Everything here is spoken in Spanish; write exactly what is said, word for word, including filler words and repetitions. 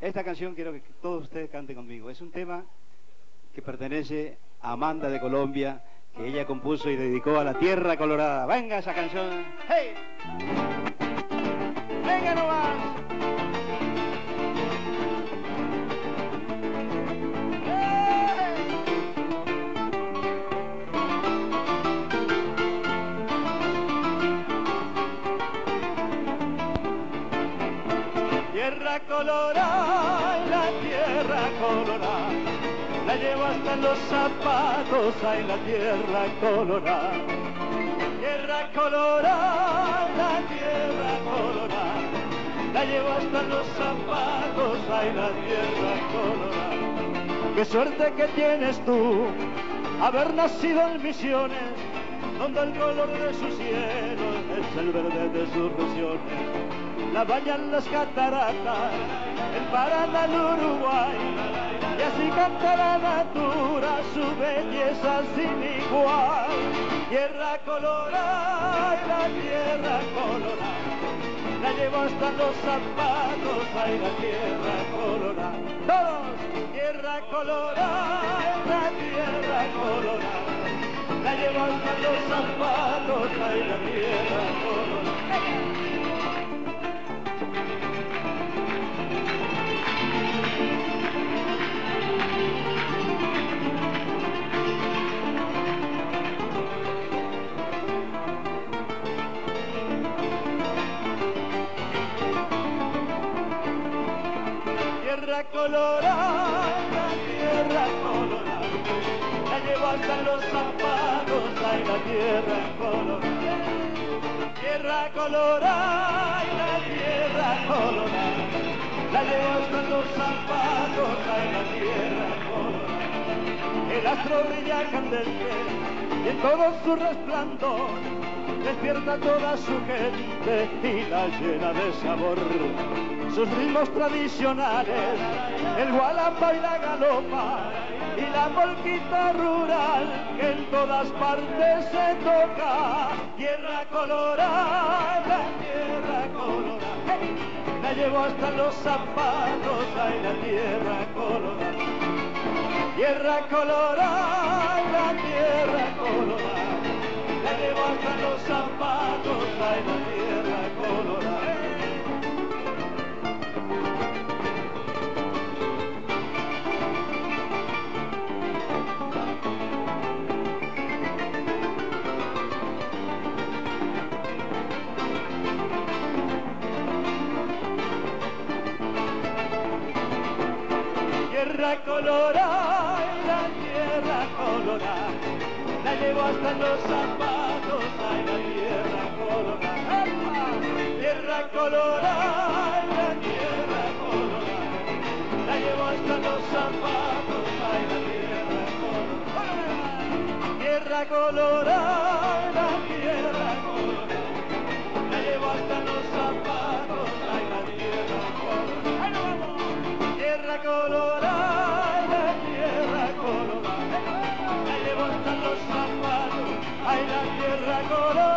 Esta canción quiero que todos ustedes canten conmigo. Es un tema que pertenece a Amanda de Colombia, que ella compuso y dedicó a la Tierra Colorada. Venga esa canción. ¡Hey! ¡Venga nomás! Tierra colorada, la tierra colorada, la llevo hasta los zapatos, ay la tierra colorada. Tierra colorada, la tierra colorada, la llevo hasta los zapatos, ay la tierra colorada. Qué suerte que tienes tú, haber nacido en Misiones, donde el color de sus cielos es el verde de sus regiones. La bañan las cataratas, el Paraná, el Uruguay, y así canta la natura su belleza sin igual. Tierra colorada, la tierra colorada, la llevo hasta los zapatos, ay la tierra colorada. Todos, tierra colorada, la tierra colorada, la llevo hasta los zapatos, ay la tierra colorada. Tierra colorada, la tierra colorada, la llevo hasta los zapatos, ay la tierra colorada. Tierra colorada, la tierra colorada, la llevo hasta los zapatos, ay la tierra colorada. El astro brilla candente y en todo su resplandor despierta toda su gente y la llena de sabor. Sus ritmos tradicionales, el gualamba y la galopa, y la polquita rural que en todas partes se toca. Tierra colorada, tierra colorada, la llevo hasta los zapatos, ay la tierra colorada. Tierra colorada, la tierra colorada, la llevo hasta los zapatos, ay la tierra colorada. Tierra colorada, la tierra colorada, la llevo hasta los zapatos, ay la tierra colorada. Tierra colorada, la tierra colorada, la llevo hasta los zapatos, ay la tierra colorada. Tierra colorada, la tierra colorada, la llevo hasta los zapatos, ay la tierra colorada. Tierra colorada, la tierra colorada, la llevo hasta los zapatos, ay la tierra colorada.